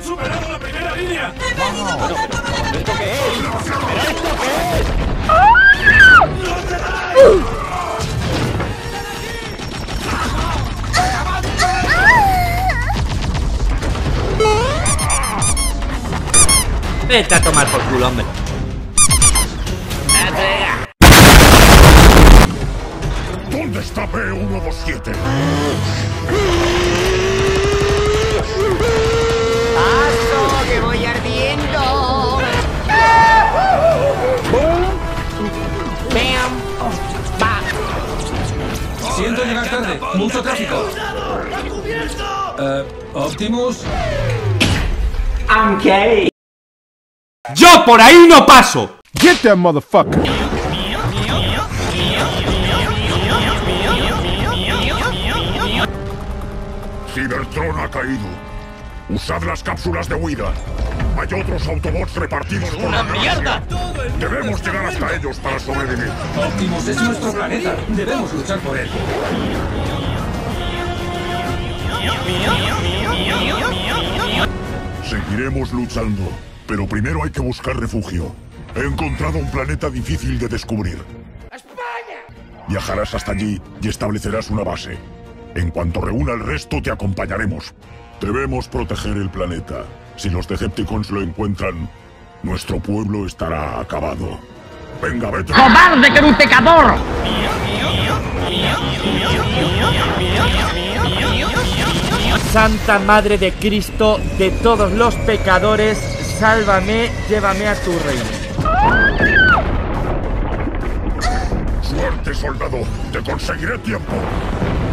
¡Han superado la primera línea! ¡He perdido contacto con el ¿Esto qué es? ¿Pero esto qué es? Vete a tomar por culo, hombre. ¿Dónde está B127? ¡Paso, que voy ardiendo! ¡Bam! ¡Bam! Siento llegar tarde. Mucho tráfico. Optimus. ¡Yo por ahí no paso! Get that motherfucker. Cybertron ha caído. Usad las cápsulas de huida. Hay otros Autobots repartidos por la galaxia. Debemos llegar hasta ellos para sobrevivir. Optimus es nuestro planeta. Debemos luchar por él. Seguiremos luchando, pero primero hay que buscar refugio. He encontrado un planeta difícil de descubrir. ¡España! Viajarás hasta allí y establecerás una base. En cuanto reúna el resto, te acompañaremos. Debemos proteger el planeta. Si los Decepticons lo encuentran, nuestro pueblo estará acabado. ¡Venga, vete! ¡Cobarde querutecador! Santa Madre de Cristo, de todos los pecadores, sálvame, llévame a tu reino. ¡Suerte, soldado! ¡Te conseguiré tiempo!